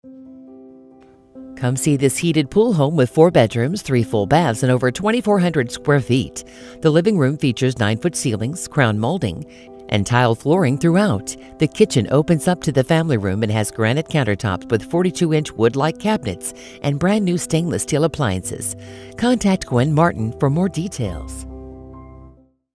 Come see this heated pool home with 4 bedrooms, 3 full baths, and over 2,400 square feet. The living room features 9-foot ceilings, crown molding, and tile flooring throughout. The kitchen opens up to the family room and has granite countertops with 42-inch wood-like cabinets and brand new stainless steel appliances. Contact Gwen Martin for more details.